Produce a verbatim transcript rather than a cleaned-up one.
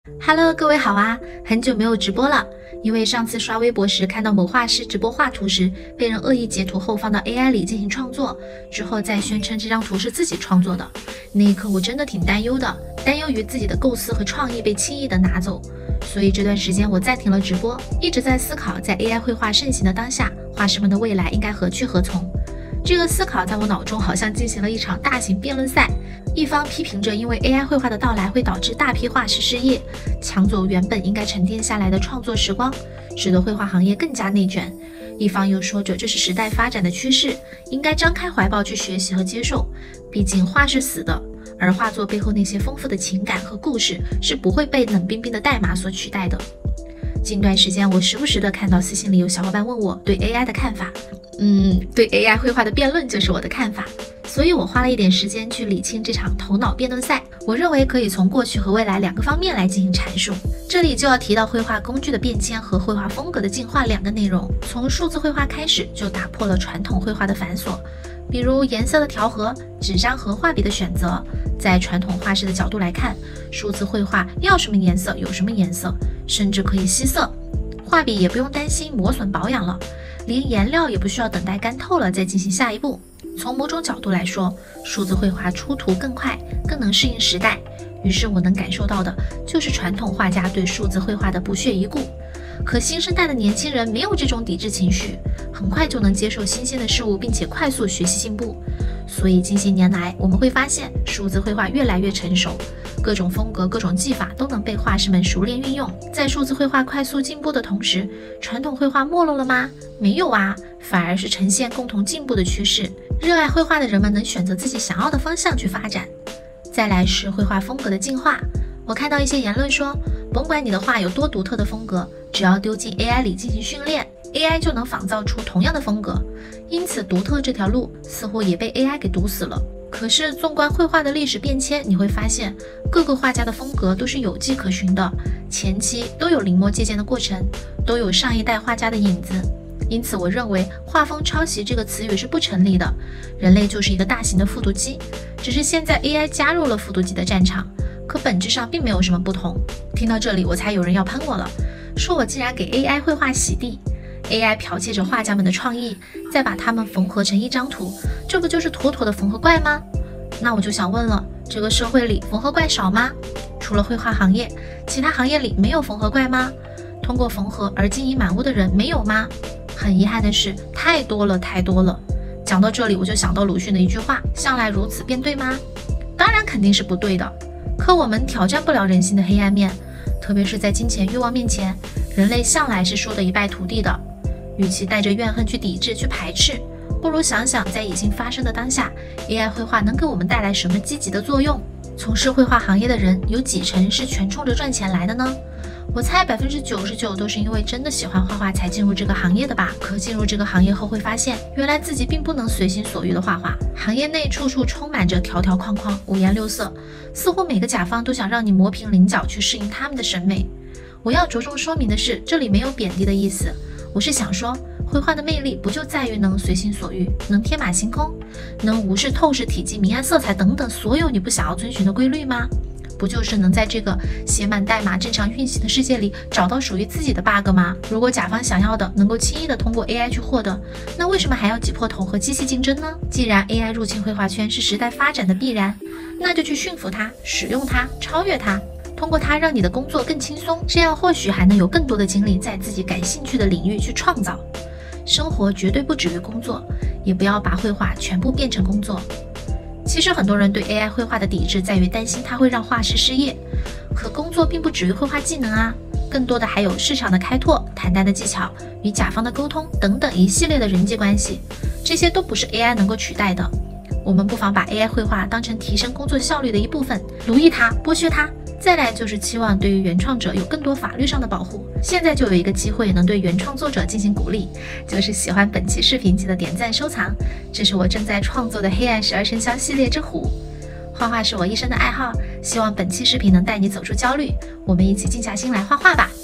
Hello， 各位好啊！很久没有直播了，因为上次刷微博时看到某画师直播画图时，被人恶意截图后放到 A I 里进行创作，之后再宣称这张图是自己创作的。那一刻我真的挺担忧的，担忧于自己的构思和创意被轻易的拿走。所以这段时间我暂停了直播，一直在思考，在 A I 绘画盛行的当下，画师们的未来应该何去何从。这个思考在我脑中好像进行了一场大型辩论赛。一方批评着因为 A I 绘画的到来会导致大批画师失业，抢走原本应该沉淀下来的创作时光，使得绘画行业更加内卷。一方又说着这是时代发展的趋势，应该张开怀抱去学习和接受，毕竟画是死的，而画作背后那些丰富的情感和故事是不会被冷冰冰的代码所取代的。近段时间我时不时的看到私信里有小伙伴问我对 A I 的看法，嗯，对 A I 绘画的辩论就是我的看法，所以我花了一点时间去理清这场头脑辩论赛。我认为可以从过去和未来两个方面来进行阐述。这里就要提到绘画工具的变迁和绘画风格的进化两个内容。从数字绘画开始就打破了传统绘画的繁琐，比如颜色的调和、纸张和画笔的选择。在传统画师的角度来看，数字绘画要什么颜色有什么颜色，甚至可以吸色，画笔也不用担心磨损保养了，连颜料也不需要等待干透了再进行下一步。从某种角度来说，数字绘画出图更快，更能适应时代。于是我能感受到的就是传统画家对数字绘画的不屑一顾。可新生代的年轻人没有这种抵制情绪，很快就能接受新鲜的事物，并且快速学习进步。所以近些年来，我们会发现数字绘画越来越成熟，各种风格、各种技法都能被画师们熟练运用。在数字绘画快速进步的同时，传统绘画没落了吗？没有啊，反而是呈现共同进步的趋势。热爱绘画的人们能选择自己想要的方向去发展。再来是绘画风格的进化。我看到一些言论说，甭管你的画有多独特的风格，只要丢进 A I 里进行训练， A I 就能仿造出同样的风格。因此独特这条路似乎也被 A I 给堵死了。可是纵观绘画的历史变迁，你会发现各个画家的风格都是有迹可循的，前期都有临摹借鉴的过程，都有上一代画家的影子。因此我认为画风抄袭这个词语是不成立的，人类就是一个大型的复读机，只是现在 A I 加入了复读机的战场，可本质上并没有什么不同。听到这里我猜有人要喷我了，说我竟然给 A I 绘画洗地， A I 剽窃着画家们的创意，再把它们缝合成一张图，这不就是妥妥的缝合怪吗？那我就想问了，这个社会里缝合怪少吗？除了绘画行业，其他行业里没有缝合怪吗？通过缝合而金银满屋的人没有吗？很遗憾的是，太多了太多了。讲到这里我就想到鲁迅的一句话，向来如此便对吗？当然肯定是不对的，可我们挑战不了人性的黑暗面，特别是在金钱欲望面前，人类向来是输得一败涂地的。与其带着怨恨去抵制去排斥，不如想想在已经发生的当下， A I 绘画能给我们带来什么积极的作用。从事绘画行业的人有几成是全冲着赚钱来的呢？我猜百分之九十九都是因为真的喜欢画画才进入这个行业的吧。可进入这个行业后会发现，原来自己并不能随心所欲的画画，行业内处处充满着条条框框，五颜六色，似乎每个甲方都想让你磨平棱角去适应他们的审美。我要着重说明的是，这里没有贬低的意思，我是想说，绘画的魅力不就在于能随心所欲，能天马行空，能无视透视体积、明暗色彩等等所有你不想要遵循的规律吗？不就是能在这个写满代码正常运行的世界里找到属于自己的 bug 吗？如果甲方想要的能够轻易的通过 A I 去获得，那为什么还要挤破头和机器竞争呢？既然 A I 入侵绘画圈是时代发展的必然，那就去驯服它，使用它，超越它，通过它让你的工作更轻松，这样或许还能有更多的精力在自己感兴趣的领域去创造。生活绝对不止于工作，也不要把绘画全部变成工作。其实很多人对 A I 绘画的抵制在于担心它会让画师失业，可工作并不止于绘画技能啊，更多的还有市场的开拓、谈单的技巧、与甲方的沟通等等一系列的人际关系，这些都不是 A I 能够取代的。我们不妨把 A I 绘画当成提升工作效率的一部分，奴役它，剥削它。再来就是期望对于原创者有更多法律上的保护。现在就有一个机会能对原创作者进行鼓励，就是喜欢本期视频记得点赞收藏，这是我正在创作的黑暗十二生肖系列之虎。画画是我一生的爱好，希望本期视频能带你走出焦虑，我们一起静下心来画画吧。